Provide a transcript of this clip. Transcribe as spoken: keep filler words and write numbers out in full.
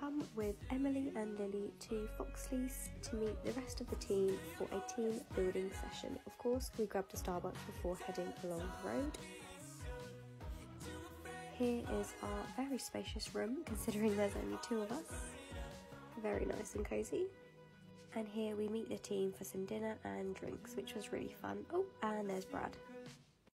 come with Emily and Lily to Foxley's to meet the rest of the team for a team building session. Of course, we grabbed a Starbucks before heading along the road. Here is our very spacious room, considering there's only two of us. Very nice and cosy. And here we meet the team for some dinner and drinks, which was really fun. Oh, and there's Brad.